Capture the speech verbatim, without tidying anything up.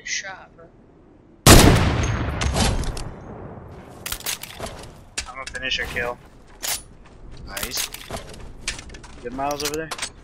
Nice shot, bro. I'm gonna finish a kill. Nice. Good Miles over there?